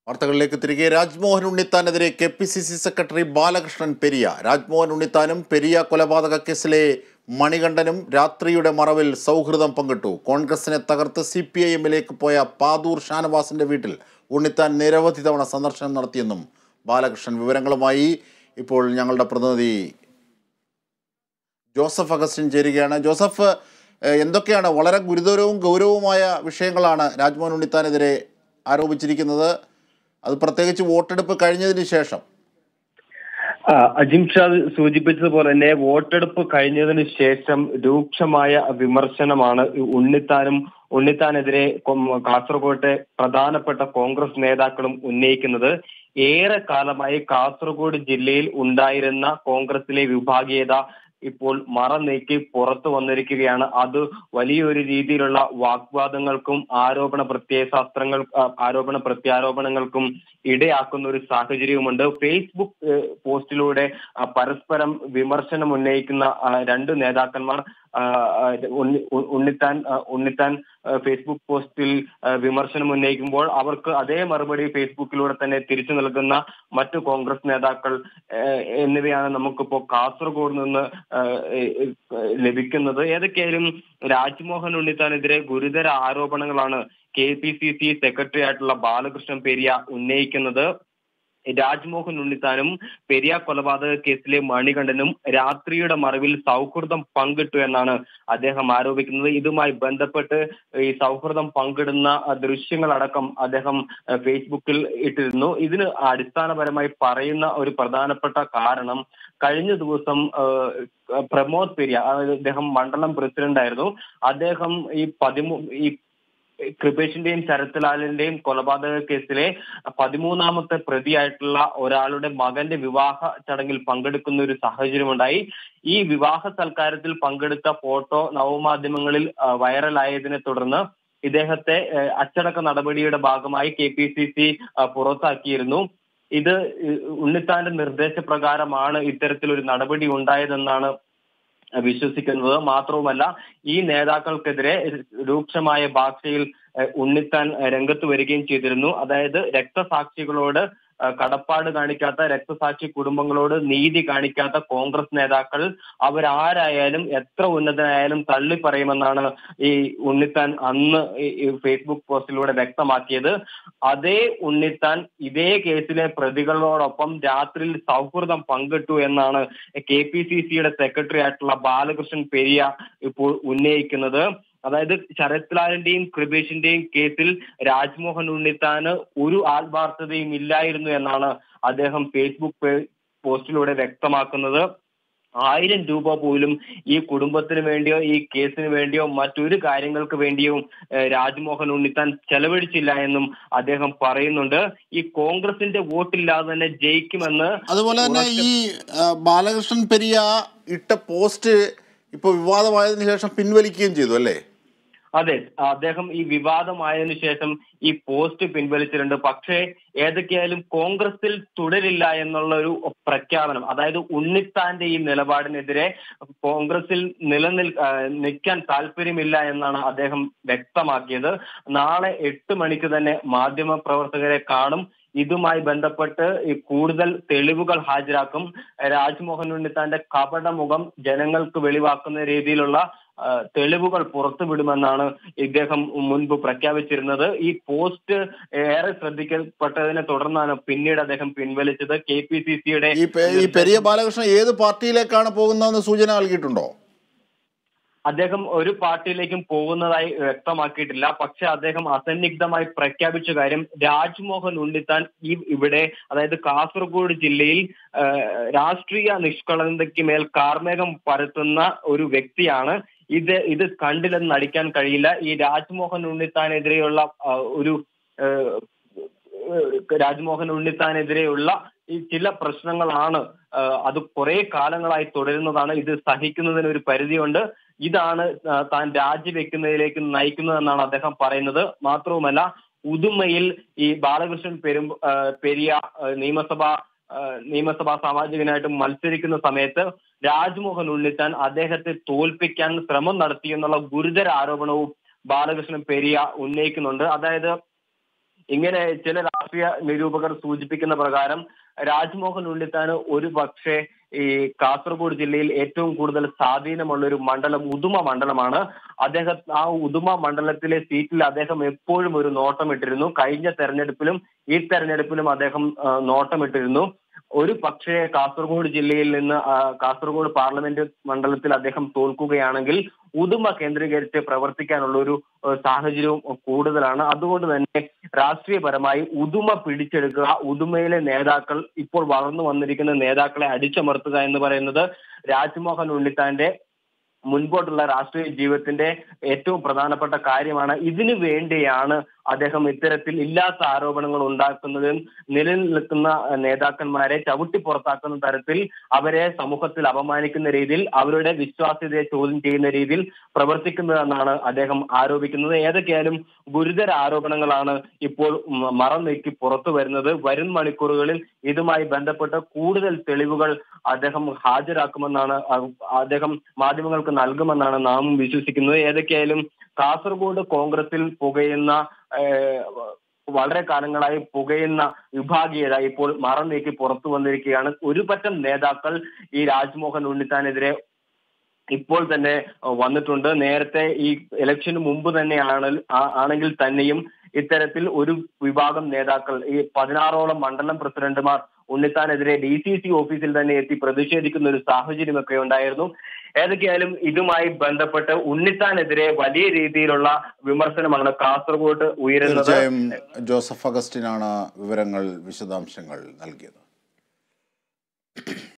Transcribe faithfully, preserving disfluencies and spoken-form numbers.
വാർത്തകളിലേക്ക് തിരികെ. രാജ്മോഹൻ ഉണ്ണിത്താനെതിരെ K P C C secretary Balakrishnan Periya. Rajmohan ഉണ്ണിത്താനും പെരിയ കൊലപാതക കേസിലെ മണികണ്ഠനും രാത്രിയുടെ മറവിൽ സൗഹൃദം പങ്കിട്ടു. കോൺഗ്രസിനെ തകർത്ത് സി പി ഐ എമ്മിലേക്ക് പോയ പാതൂർ ഷാനവാസിന്റെ വീട്ടിൽ ഉണ്ണിത്താൻ നിരവധി തവണ സന്ദർശനം നടത്തിയെന്നും ബാലകൃഷ്ണൻ. വിവരങ്ങളുമായി ഇപ്പോൾ ഞങ്ങളുടെ പ്രതിനിധി ജോസഫ് അഗസ്റ്റിൻ ചേരുകയാണ്. ജോസഫ്, എന്തൊക്കെയാണ് വളരെ ഗുരുതരവും ഗൗരവവുമായ വിഷയങ്ങളാണ് രാജ്മോഹൻ ഉണ്ണിത്താനെതിരെ ആരോപിച്ചിരിക്കുന്നത്? അത് പ്രത്യേകിച്ച് വോട്ടെടുപ്പ് കഴിഞ്ഞതിന് ശേഷം. അജിംഷാദ് സൂചിപ്പിച്ചതുപോലെ തന്നെ വോട്ടെടുപ്പ് കഴിഞ്ഞതിന് ശേഷം രൂക്ഷമായ വിമർശനമാണ് ഉണ്ണിത്താനും ഉണ്ണിത്താനെതിരെ കാസർഗോട്ടെ പ്രധാനപ്പെട്ട കോൺഗ്രസ് നേതാക്കളും ഉന്നയിക്കുന്നത്. ഏറെ കാലമായി കാസർഗോഡ് ജില്ലയിൽ ഉണ്ടായിരുന്ന കോൺഗ്രസിലെ വിഭാഗീയത ഇപ്പോൾ മറ നീക്കി പുറത്തു വന്നിരിക്കുകയാണ്. അത് വലിയൊരു രീതിയിലുള്ള വാഗ്വാദങ്ങൾക്കും ആരോപണ പ്രത്യയശാസ്ത്രങ്ങൾ ആരോപണ പ്രത്യാരോപണങ്ങൾക്കും ഇടയാക്കുന്ന ഒരു സാഹചര്യവുമുണ്ട്. ഫേസ്ബുക്ക് പോസ്റ്റിലൂടെ പരസ്പരം വിമർശനം ഉന്നയിക്കുന്ന രണ്ട് നേതാക്കന്മാർ ഉണ്ണിത്താൻ ഉണ്ണിത്താൻ ഫേസ്ബുക്ക് പോസ്റ്റിൽ വിമർശനം ഉന്നയിക്കുമ്പോൾ അവർക്ക് അതേ മറുപടി ഫേസ്ബുക്കിലൂടെ തന്നെ തിരിച്ചു നൽകുന്ന മറ്റു കോൺഗ്രസ് നേതാക്കൾ എന്നിവയാണ് നമുക്കിപ്പോ കാസർഗോഡ് നിന്ന് ലഭിക്കുന്നത്. ഏതൊക്കെയായാലും രാജ്മോഹൻ ഉണ്ണിത്താനെതിരെ ഗുരുതര ആരോപണങ്ങളാണ് K P C C secretary ആയിട്ടുള്ള ബാലകൃഷ്ണൻ പെരിയ ഉന്നയിക്കുന്നത്. രാജ്മോഹൻ ഉണ്ണിത്താനും പെരിയ കൊലപാതക കേസിലെ മണികണ്ഠനും രാത്രിയുടെ മറവിൽ സൗഹൃദം പങ്കിട്ടു എന്നാണ് അദ്ദേഹം ആരോപിക്കുന്നത്. ഇതുമായി ബന്ധപ്പെട്ട് ഈ സൗഹൃദം പങ്കിടുന്ന ദൃശ്യങ്ങളടക്കം അദ്ദേഹം ഫേസ്ബുക്കിൽ ഇട്ടിരുന്നു. ഇതിന് അടിസ്ഥാനപരമായി പറയുന്ന ഒരു പ്രധാനപ്പെട്ട കാരണം, കഴിഞ്ഞ ദിവസം പ്രമോദ് പെരിയ, അതായത് അദ്ദേഹം മണ്ഡലം പ്രസിഡന്റ് ആയിരുന്നു, അദ്ദേഹം ഈ പതിമൂ ഈ കൃപേഷിന്റെയും ശരത്ലാലിന്റെയും കൊലപാതക കേസിലെ പതിമൂന്നാമത്തെ പ്രതിയായിട്ടുള്ള ഒരാളുടെ മകന്റെ വിവാഹ ചടങ്ങിൽ പങ്കെടുക്കുന്ന ഒരു സാഹചര്യമുണ്ടായി. ഈ വിവാഹ സൽക്കാരത്തിൽ പങ്കെടുത്ത ഫോട്ടോ നവമാധ്യമങ്ങളിൽ വൈറലായതിനെ തുടർന്ന് ഇദ്ദേഹത്തെ അച്ചടക്ക നടപടിയുടെ ഭാഗമായി കെ പി സി സി പുറത്താക്കിയിരുന്നു. ഇത് ഉണ്ണിത്താന്റെ നിർദ്ദേശപ്രകാരമാണ് ഇത്തരത്തിലൊരു നടപടി ഉണ്ടായതെന്നാണ് വിശ്വസിക്കുന്നത്. മാത്രവുമല്ല, ഈ നേതാക്കൾക്കെതിരെ രൂക്ഷമായ ഭാഷയിൽ ഉണ്ണിത്താൻ രംഗത്ത് വരികയും ചെയ്തിരുന്നു. അതായത് രക്തസാക്ഷികളോട് കടപ്പാട് കാണിക്കാത്ത, രക്തസാക്ഷി കുടുംബങ്ങളോട് നീതി കാണിക്കാത്ത കോൺഗ്രസ് നേതാക്കൾ അവരാരായാലും എത്ര ഉന്നതനായാലും തള്ളി പറയുമെന്നാണ് ഈ ഉണ്ണിത്താൻ അന്ന് ഫേസ്ബുക്ക് പോസ്റ്റിലൂടെ വ്യക്തമാക്കിയത്. അതേ ഉണ്ണിത്താൻ ഇതേ കേസിലെ പ്രതികളോടൊപ്പം രാത്രിയിൽ സൗഹൃദം പങ്കിട്ടു എന്നാണ് കെ പി സി സിയുടെ സെക്രട്ടറി ആയിട്ടുള്ള ബാലകൃഷ്ണൻ പെരിയ ഇപ്പോൾ ഉന്നയിക്കുന്നത്. അതായത് ശരത്ലാലിന്റെയും കൃപേഷിന്റെയും കേസിൽ രാജ്മോഹൻ ഉണ്ണിത്താന് ഒരു ആത്മാർത്ഥതയും ഇല്ലായിരുന്നു എന്നാണ് അദ്ദേഹം ഫേസ്ബുക്ക് പോസ്റ്റിലൂടെ വ്യക്തമാക്കുന്നത്. ആയിരം രൂപ പോലും ഈ കുടുംബത്തിന് വേണ്ടിയോ ഈ കേസിന് വേണ്ടിയോ മറ്റൊരു കാര്യങ്ങൾക്ക് വേണ്ടിയോ രാജ്മോഹൻ ഉണ്ണിത്താൻ ചെലവഴിച്ചില്ല എന്നും അദ്ദേഹം പറയുന്നുണ്ട്. ഈ കോൺഗ്രസിന്റെ വോട്ടില്ലാതെ തന്നെ ജയിക്കുമെന്ന്. അതുപോലെ തന്നെ ഈ ബാലകൃഷ്ണൻ പെരിയ ഇട്ട പോസ്റ്റ് ഇപ്പോൾ വിവാദമായതിനു ശേഷം പിൻവലിക്കുകയും ചെയ്തു അല്ലേ? അതെ, അദ്ദേഹം ഈ വിവാദമായതിനു ശേഷം ഈ പോസ്റ്റ് പിൻവലിച്ചിട്ടുണ്ട്. പക്ഷേ ഏതൊക്കെയായാലും കോൺഗ്രസിൽ തുടരില്ല എന്നുള്ള ഒരു പ്രഖ്യാപനം, അതായത് ഉണ്ണിത്താന്റെ ഈ നിലപാടിനെതിരെ കോൺഗ്രസിൽ നിലനിൽ നിൽക്കാൻ താല്പര്യമില്ല എന്നാണ് അദ്ദേഹം വ്യക്തമാക്കിയത്. നാളെ എട്ട് മണിക്ക് തന്നെ മാധ്യമ പ്രവർത്തകരെ കാണും. ഇതുമായി ബന്ധപ്പെട്ട് കൂടുതൽ തെളിവുകൾ ഹാജരാക്കും. രാജ്മോഹൻ ഉണ്ണിത്താന്റെ കപടമുഖം ജനങ്ങൾക്ക് വെളിവാക്കുന്ന രീതിയിലുള്ള തെളിവുകൾ പുറത്തുവിടുമെന്നാണ് ഇദ്ദേഹം മുൻപ് പ്രഖ്യാപിച്ചിരുന്നത്. ഈ പോസ്റ്റ് ഏറെ ശ്രദ്ധിക്കപ്പെട്ടതിനെ തുടർന്നാണ് പിന്നീട് അദ്ദേഹം പിൻവലിച്ചത്. കെ പി സി സിയുടെ ഈ പെരിയ ബാലകൃഷ്ണൻ ഏത് പാർട്ടിയിലേക്കാണ് പോകുന്നതെന്ന് സൂചന നൽകിയിട്ടുണ്ടോ? അദ്ദേഹം ഒരു പാർട്ടിയിലേക്കും പോകുന്നതായി വ്യക്തമാക്കിയിട്ടില്ല. പക്ഷെ അദ്ദേഹം അസന്നിഗ്ധമായി പ്രഖ്യാപിച്ച കാര്യം, രാജ്മോഹൻ ഉണ്ണിത്താൻ ഈ ഇവിടെ അതായത് കാസർഗോഡ് ജില്ലയിൽ രാഷ്ട്രീയ നിഷ്കളങ്കതയ്ക്ക് മേൽ കാർമേഘം പരത്തുന്ന ഒരു വ്യക്തിയാണ്. ഇത് ഇത് കണ്ടില്ലെന്ന് നടിക്കാൻ കഴിയില്ല. ഈ രാജ്മോഹൻ ഉണ്ണിത്താനെതിരെയുള്ള ഒരു രാജ്മോഹൻ ഉണ്ണിത്താനെതിരെയുള്ള ഈ ചില പ്രശ്നങ്ങളാണ്, അത് കുറെ കാലങ്ങളായി തുടരുന്നതാണ്. ഇത് സഹിക്കുന്നതിന് ഒരു പരിധിയുണ്ട്. ഇതാണ് താൻ രാജിവെക്കുന്നതിലേക്ക് നയിക്കുന്നതെന്നാണ് അദ്ദേഹം പറയുന്നത്. മാത്രവുമല്ല, ഉദുമയിൽ ഈ ബാലകൃഷ്ണൻ പെരും പെരിയ നിയമസഭാ നിയമസഭാ സാമാജികനായിട്ട് മത്സരിക്കുന്ന സമയത്ത് രാജ്മോഹൻ ഉണ്ണിത്താൻ അദ്ദേഹത്തെ തോൽപ്പിക്കാൻ ശ്രമം നടത്തി എന്നുള്ള ഗുരുതര ആരോപണവും ബാലകൃഷ്ണൻ പെരിയ ഉന്നയിക്കുന്നുണ്ട്. അതായത് ഇങ്ങനെ ചില രാഷ്ട്രീയ നിരൂപകർ സൂചിപ്പിക്കുന്ന പ്രകാരം രാജ്മോഹൻ ഉണ്ണിത്താന് ഒരു പക്ഷേ ഈ കാസർഗോഡ് ജില്ലയിൽ ഏറ്റവും കൂടുതൽ സ്വാധീനമുള്ള ഒരു മണ്ഡലം ഉദുമ മണ്ഡലമാണ്. അദ്ദേഹം ആ ഉദുമ മണ്ഡലത്തിലെ സീറ്റിൽ അദ്ദേഹം എപ്പോഴും ഒരു നോട്ടമിട്ടിരുന്നു. കഴിഞ്ഞ തെരഞ്ഞെടുപ്പിലും ഈ തെരഞ്ഞെടുപ്പിലും അദ്ദേഹം നോട്ടമിട്ടിരുന്നു. ഒരു പക്ഷേ കാസർഗോഡ് ജില്ലയിൽ നിന്ന് കാസർഗോഡ് പാർലമെന്റ് മണ്ഡലത്തിൽ അദ്ദേഹം തോൽക്കുകയാണെങ്കിൽ ഉദുമ കേന്ദ്രീകരിച്ച് പ്രവർത്തിക്കാനുള്ള ഒരു സാഹചര്യവും കൂടുതലാണ്. അതുകൊണ്ട് തന്നെ രാഷ്ട്രീയപരമായി ഉദുമ പിടിച്ചെടുക്കുക, ഉദുമയിലെ നേതാക്കൾ ഇപ്പോൾ വളർന്നു വന്നിരിക്കുന്ന നേതാക്കളെ അടിച്ചമർത്തുക എന്ന് പറയുന്നത് രാജ്മോഹൻ ഉണ്ണിത്താന്റെ മുൻപോട്ടുള്ള രാഷ്ട്രീയ ജീവിതത്തിന്റെ ഏറ്റവും പ്രധാനപ്പെട്ട കാര്യമാണ്. ഇതിനു വേണ്ടിയാണ് അദ്ദേഹം ഇത്തരത്തിൽ ഇല്ലാത്ത ആരോപണങ്ങൾ ഉണ്ടാക്കുന്നതും നിലനിൽക്കുന്ന നേതാക്കന്മാരെ ചവിട്ടി പുറത്താക്കുന്ന തരത്തിൽ അവരെ സമൂഹത്തിൽ അപമാനിക്കുന്ന രീതിയിൽ അവരുടെ വിശ്വാസ്യതയെ ചോദ്യം ചെയ്യുന്ന രീതിയിൽ പ്രവർത്തിക്കുന്നതെന്നാണ് അദ്ദേഹം ആരോപിക്കുന്നത്. ഏതൊക്കെയായാലും ഗുരുതര ആരോപണങ്ങളാണ് ഇപ്പോൾ മറം നീക്കി പുറത്തു വരുന്നത്. വരും മണിക്കൂറുകളിൽ ഇതുമായി ബന്ധപ്പെട്ട കൂടുതൽ തെളിവുകൾ അദ്ദേഹം ഹാജരാക്കുമെന്നാണ് അദ്ദേഹം മാധ്യമങ്ങൾക്ക് നൽകുമെന്നാണ് നാം വിശ്വസിക്കുന്നത്. ഏതൊക്കെയായാലും കാസർഗോഡ് കോൺഗ്രസിൽ പുകയുന്ന വളരെ കാലങ്ങളായി പുകയുന്ന വിഭാഗീയത ഇപ്പോൾ മറം നീക്കി പുറത്തു വന്നിരിക്കുകയാണ്. ഒരു പറ്റം നേതാക്കൾ ഈ രാജ്മോഹൻ ഉണ്ണിത്താനെതിരെ ഇപ്പോൾ തന്നെ വന്നിട്ടുണ്ട്. നേരത്തെ ഈ ഇലക്ഷന് മുമ്പ് തന്നെയാണ് ആണെങ്കിൽ തന്നെയും ഇത്തരത്തിൽ ഒരു വിഭാഗം നേതാക്കൾ ഈ പതിനാറോളം മണ്ഡലം പ്രസിഡന്റുമാർ ഉണ്ണിത്താനെതിരെ ഡി സി സി ഓഫീസിൽ തന്നെ എത്തി പ്രതിഷേധിക്കുന്ന ഒരു സാഹചര്യമൊക്കെ ഉണ്ടായിരുന്നു. ഏതൊക്കെയായാലും ഇതുമായി ബന്ധപ്പെട്ട് ഉണ്ണിത്താനെതിരെ വലിയ രീതിയിലുള്ള വിമർശനമാണ് കാസർഗോഡ് ഉയരുന്നത്. ജോസഫ് അഗസ്റ്റിനാണ് വിവരങ്ങൾ, വിശദാംശങ്ങൾ നൽകിയത്.